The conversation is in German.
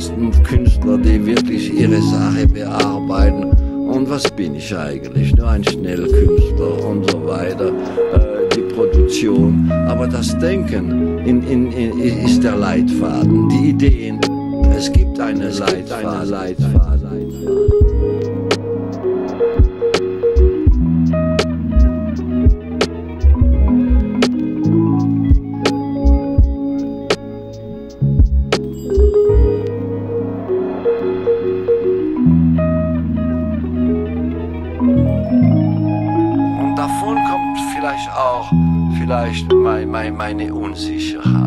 meisten Künstler, die wirklich ihre Sache bearbeiten. Und was bin ich eigentlich? Nur ein Schnellkünstler und so weiter. Die Produktion. Aber das Denken ist der Leitfaden. Die Ideen. Es gibt eine Leitfaden. Und davon kommt vielleicht auch meine Unsicherheit.